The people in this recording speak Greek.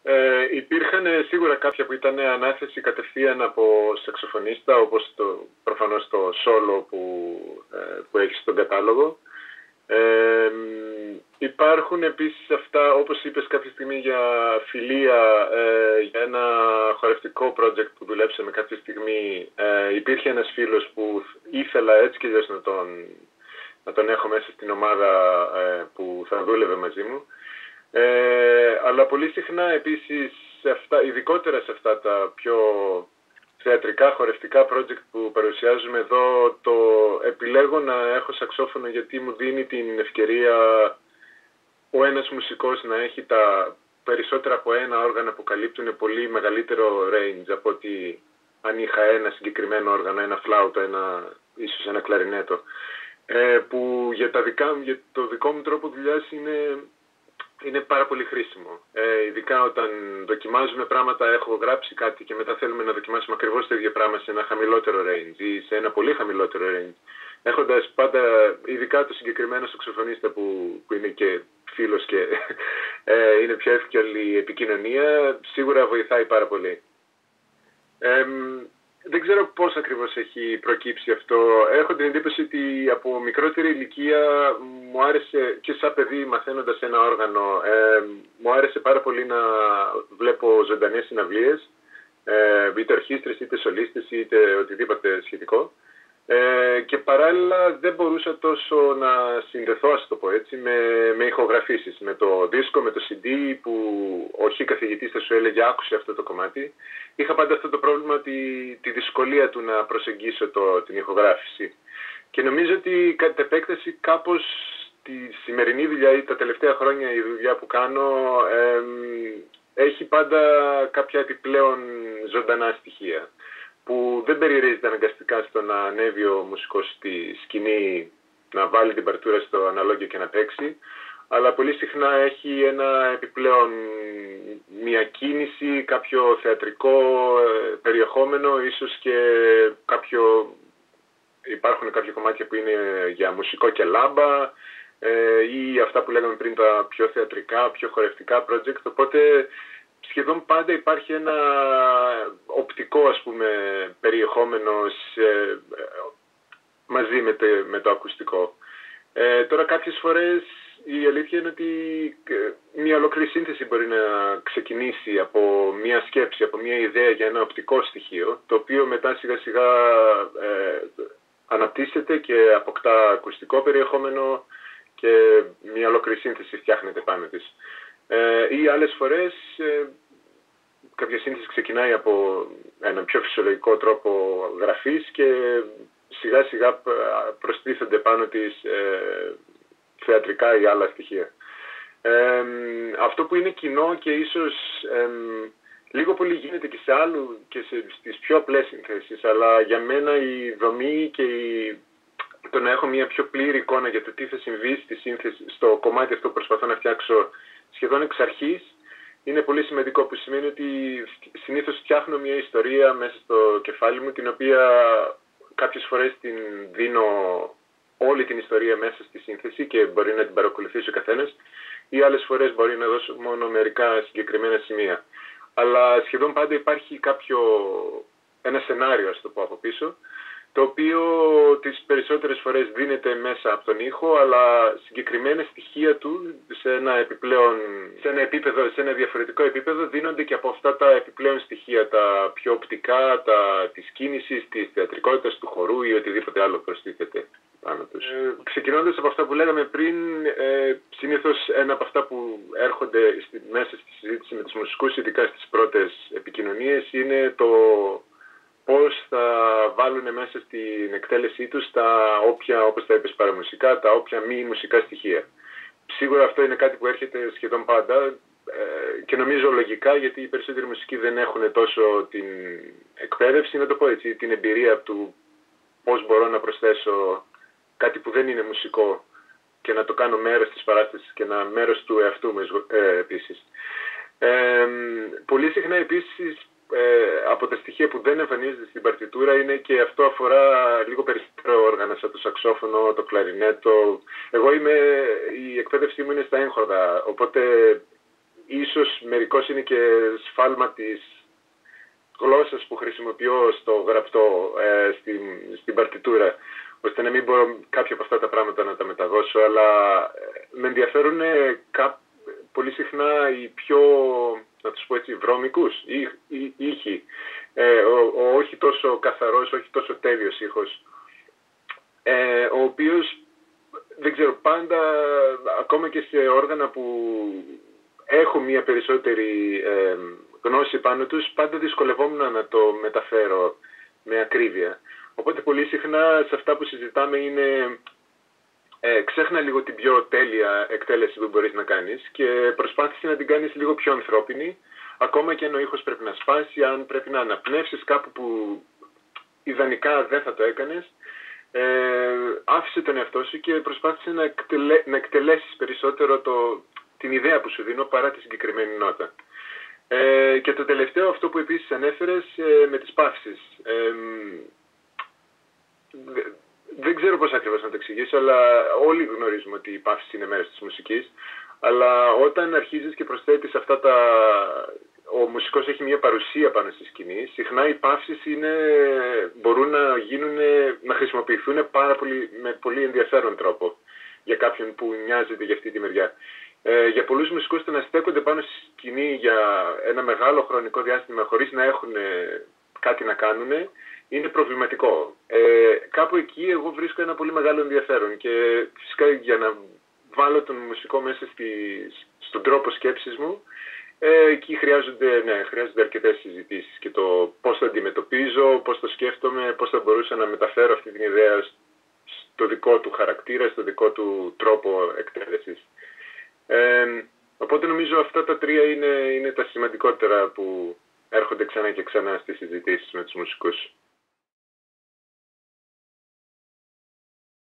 Υπήρχαν σίγουρα κάποια που ήταν ανάθεση κατευθείαν από σαξοφωνίστα, όπως προφανώς το solo που έχει στον κατάλογο. Υπάρχουν επίσης αυτά, όπως είπες κάποια στιγμή, για φιλία, για ένα χορευτικό project που δουλέψαμε κάποια στιγμή. Υπήρχε ένας φίλος που ήθελα έτσι και αλλιώς να τον έχω μέσα στην ομάδα που θα δούλευε μαζί μου. Αλλά πολύ συχνά επίσης, ειδικότερα σε αυτά τα πιο θεατρικά, χορευτικά project που παρουσιάζουμε εδώ, το επιλέγω να έχω σαξόφωνο γιατί μου δίνει την ευκαιρία ο ένας μουσικός να έχει τα περισσότερα από ένα όργανα που καλύπτουν πολύ μεγαλύτερο range από ότι αν είχα ένα συγκεκριμένο όργανο, ένα φλάουτο, ίσως ένα κλαρινέτο, που για το δικό μου τρόπο δουλειάς είναι πάρα πολύ χρήσιμο. Ειδικά όταν δοκιμάζουμε πράγματα, έχω γράψει κάτι και μετά θέλουμε να δοκιμάσουμε ακριβώς το ίδιο πράγμα σε ένα χαμηλότερο range ή σε ένα πολύ χαμηλότερο range. Έχοντας πάντα, ειδικά το συγκεκριμένο σαξοφωνίστα που είναι και φίλος και είναι πιο εύκολη η επικοινωνία, σίγουρα βοηθάει πάρα πολύ. Δεν ξέρω πώς ακριβώς έχει προκύψει αυτό. Έχω την εντύπωση ότι από μικρότερη ηλικία μου άρεσε και σαν παιδί μαθαίνοντας ένα όργανο, μου άρεσε πάρα πολύ να βλέπω ζωντανές συναυλίες, είτε ορχήστρες, είτε σολίστες, είτε οτιδήποτε σχετικό. Και παράλληλα δεν μπορούσα τόσο να συνδεθώ, ας το πω έτσι, με ηχογραφήσεις, με το δίσκο, με το CD που ο χ καθηγητής θα σου έλεγε άκουσε αυτό το κομμάτι. Είχα πάντα αυτό το πρόβλημα, τη δυσκολία του να προσεγγίσω την ηχογράφηση. Και νομίζω ότι κατ' επέκταση κάπως τη σημερινή δουλειά ή τα τελευταία χρόνια η δουλειά που κάνω έχει πάντα κάποια επιπλέον ζωντανά στοιχεία, που δεν περιορίζεται αναγκαστικά στο να ανέβει ο μουσικός στη σκηνή, να βάλει την παρτούρα στο αναλόγιο και να παίξει, αλλά πολύ συχνά έχει ένα επιπλέον, μια κίνηση, κάποιο θεατρικό περιεχόμενο, ίσως και υπάρχουν κάποια κομμάτια που είναι για μουσικό και λάμπα, ή αυτά που λέγαμε πριν, τα πιο θεατρικά, πιο χορευτικά project, οπότε σχεδόν πάντα υπάρχει ένα οπτικό, ας πούμε, περιεχόμενο μαζί με το ακουστικό. Τώρα κάποιες φορές η αλήθεια είναι ότι μια ολόκληρη σύνθεση μπορεί να ξεκινήσει από μια σκέψη, από μια ιδέα για ένα οπτικό στοιχείο, το οποίο μετά σιγά σιγά αναπτύσσεται και αποκτά ακουστικό περιεχόμενο και μια ολόκληρη σύνθεση φτιάχνεται πάνω της. Ή άλλες φορές κάποια σύνθεση ξεκινάει από έναν πιο φυσιολογικό τρόπο γραφής και σιγά σιγά προστίθενται πάνω της θεατρικά ή άλλα στοιχεία. Αυτό που είναι κοινό και ίσως λίγο πολύ γίνεται και και στις πιο απλές συνθέσεις, αλλά για μένα η δομή και το να έχω μια πιο πλήρη εικόνα για το τι θα συμβεί στη σύνθεση, στο κομμάτι αυτό που προσπαθώ να φτιάξω σχεδόν εξ αρχής, είναι πολύ σημαντικό, που σημαίνει ότι συνήθως φτιάχνω μια ιστορία μέσα στο κεφάλι μου, την οποία κάποιες φορές την δίνω όλη την ιστορία μέσα στη σύνθεση και μπορεί να την παρακολουθήσει ο καθένας, ή άλλες φορές μπορεί να δώσω μόνο μερικά συγκεκριμένα σημεία. Αλλά σχεδόν πάντα υπάρχει ένα σενάριο, ας το πω, από πίσω, το οποίο τις περισσότερες φορές δίνεται μέσα από τον ήχο, αλλά συγκεκριμένα στοιχεία του σε ένα διαφορετικό επίπεδο δίνονται και από αυτά τα επιπλέον στοιχεία, τα πιο οπτικά, της κίνησης, της θεατρικότητας του χορού ή οτιδήποτε άλλο προστίθεται πάνω τους. Ξεκινώντας από αυτά που λέγαμε πριν, συνήθως ένα από αυτά που έρχονται μέσα στη συζήτηση με τους μουσικούς, ειδικά στις πρώτες επικοινωνίες, είναι το πώς θα βάλουν μέσα στην εκτέλεσή τους τα όποια, όπως τα είπες, παραμουσικά, τα όποια μη μουσικά στοιχεία. Σίγουρα αυτό είναι κάτι που έρχεται σχεδόν πάντα και νομίζω λογικά, γιατί οι περισσότεροι μουσικοί δεν έχουν τόσο την εκπαίδευση, να το πω έτσι, την εμπειρία του πώς μπορώ να προσθέσω κάτι που δεν είναι μουσικό και να το κάνω μέρος της παράστασης και μέρος του εαυτού μου επίσης. Πολύ συχνά επίσης από τα στοιχεία που δεν εμφανίζεται στην παρτιτούρα είναι, και αυτό αφορά λίγο περισσότερο όργανα σαν το σαξόφωνο, το κλαρινέτο. Η εκπαίδευσή μου είναι στα έγχορδα, οπότε ίσως μερικώς είναι και σφάλμα της γλώσσας που χρησιμοποιώ στο γραπτό, στην παρτιτούρα, ώστε να μην μπορώ κάποια από αυτά τα πράγματα να τα μεταδώσω, αλλά με ενδιαφέρουν πολύ συχνά οι πιο, να τους πω έτσι, βρώμικους ήχοι, ο όχι τόσο καθαρός, όχι τόσο τέλειος ήχος, ο οποίος, δεν ξέρω, πάντα, ακόμα και σε όργανα που έχω μια περισσότερη γνώση πάνω τους, πάντα δυσκολευόμουν να το μεταφέρω με ακρίβεια. Οπότε πολύ συχνά σε αυτά που συζητάμε είναι ξέχνα λίγο την πιο τέλεια εκτέλεση που μπορείς να κάνεις και προσπάθησε να την κάνεις λίγο πιο ανθρώπινη, ακόμα και αν ο ήχος πρέπει να σπάσει, αν πρέπει να αναπνεύσεις κάπου που ιδανικά δεν θα το έκανες. Άφησε τον εαυτό σου και προσπάθησε να εκτελέσεις περισσότερο την ιδέα που σου δίνω παρά τη συγκεκριμένη νότα. Και το τελευταίο, αυτό που επίσης ανέφερες, με τις παύσεις. Δεν ξέρω πώς ακριβώς να το εξηγήσω, αλλά όλοι γνωρίζουμε ότι η παύση είναι μέρος της μουσικής. Αλλά όταν αρχίζεις και προσθέτεις αυτά ο μουσικός έχει μια παρουσία πάνω στη σκηνή, συχνά οι παύσεις μπορούν να χρησιμοποιηθούν με πολύ ενδιαφέρον τρόπο για κάποιον που νοιάζεται για αυτή τη μεριά. Για πολλούς μουσικούς το να στέκονται πάνω στη σκηνή για ένα μεγάλο χρονικό διάστημα χωρίς να έχουν κάτι να κάνουν είναι προβληματικό. Κάπου εκεί εγώ βρίσκω ένα πολύ μεγάλο ενδιαφέρον και φυσικά για να βάλω τον μουσικό μέσα στον τρόπο σκέψης μου, εκεί χρειάζονται αρκετές συζητήσεις και το πώς το αντιμετωπίζω, πώς το σκέφτομαι, πώς θα μπορούσα να μεταφέρω αυτή την ιδέα στο δικό του χαρακτήρα, στο δικό του τρόπο εκτέλεσης. Οπότε νομίζω αυτά τα τρία είναι τα σημαντικότερα που έρχονται ξανά και ξανά στις συζητήσεις με τους μουσικούς.